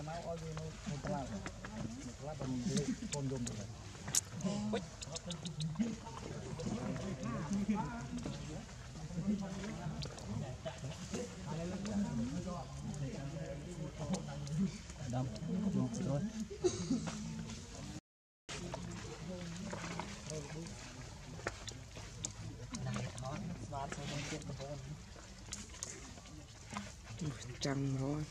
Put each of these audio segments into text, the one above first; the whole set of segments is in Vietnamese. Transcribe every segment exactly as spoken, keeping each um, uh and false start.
Trăng thôi.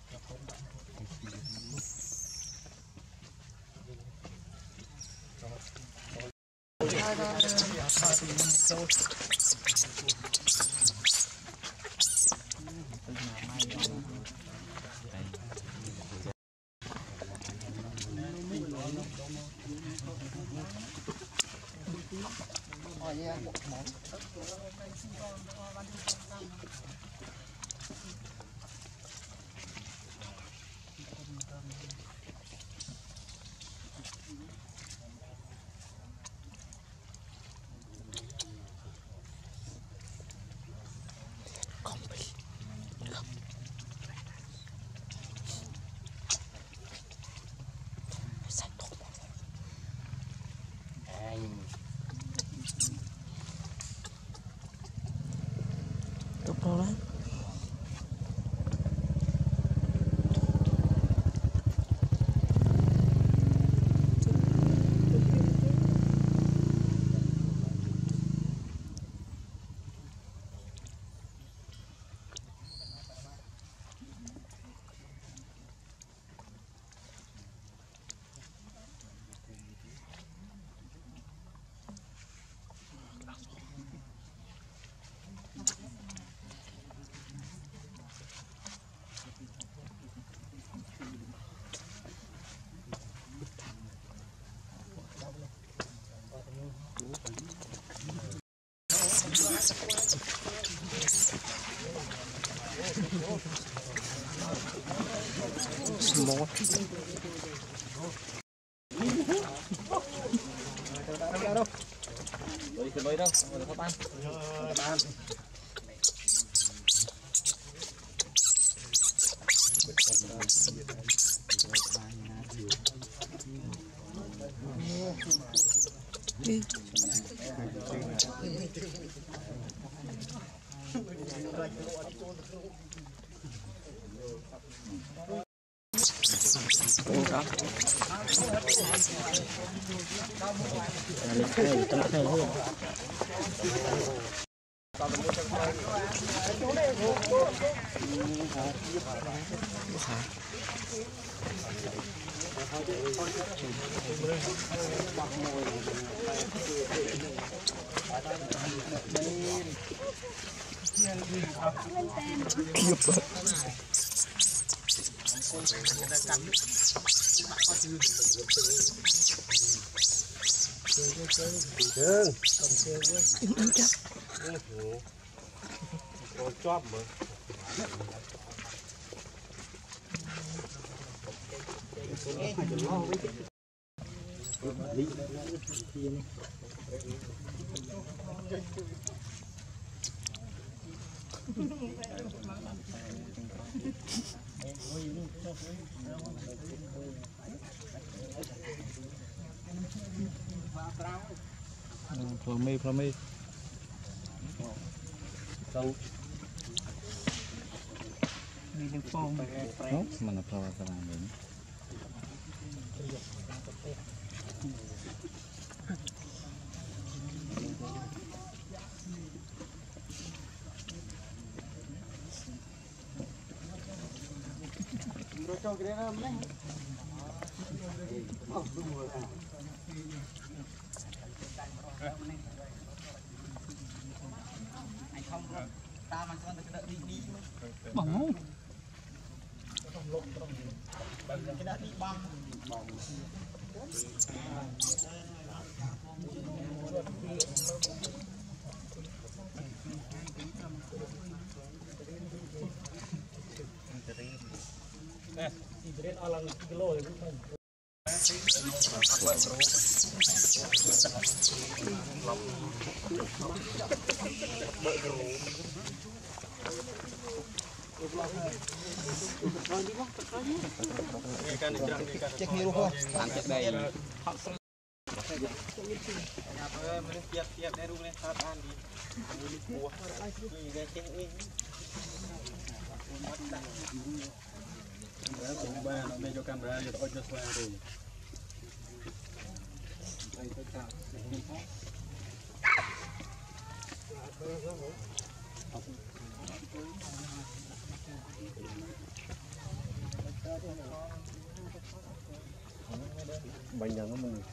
Tốt đó. Small. Đâu đâu. Rồi cái lối đâu, rồi có tan. Tan. Đi. Đó. Lên khay, lên khay luôn. Hả? Kiếp vậy. Chóp mà. Phô mi, phô mi. Đâu? Đi lên phong. Đó, mà nó phô ra làm mình. Cho cái đó đấy. Anh không ta mà con đợi đi đi bỏng không? Cái đã đi băng bỏng. Internet alang kilo itu kan. Cek ni ruho. Cek đây. Mình tiap tiap dari rumah saat andi. Ini buah. Ini dia cek ini. Cũng ba nó bên cho camera cho tôi cho xoay rồi. Bánh tráng của mình.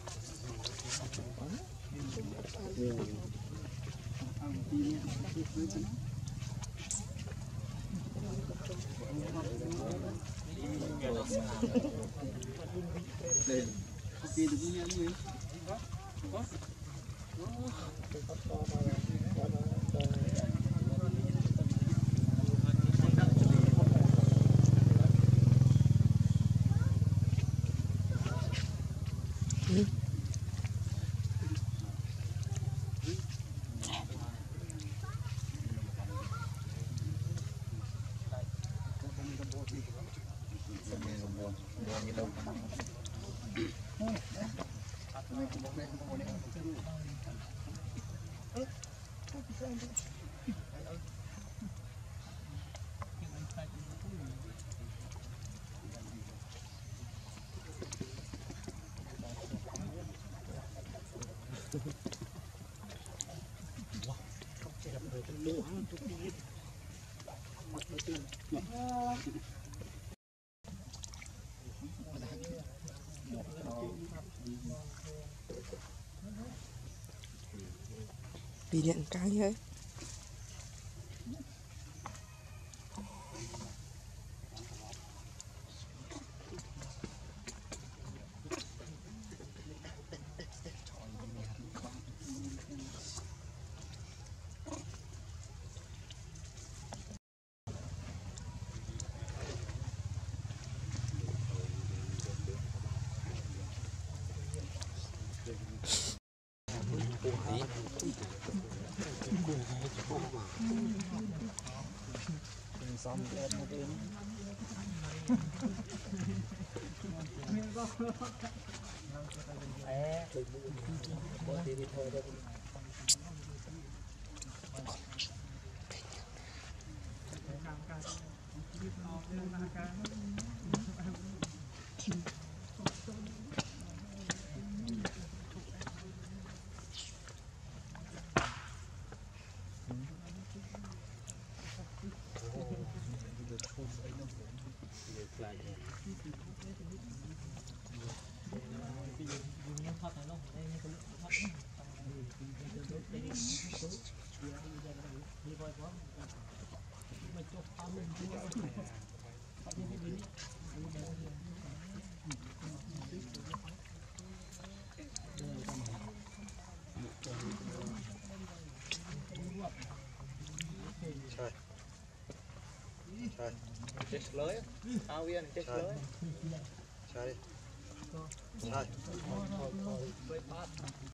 Bị điện cái ấy. Chết lưới, ao viên chết lưới. Chơi đi. Chơi.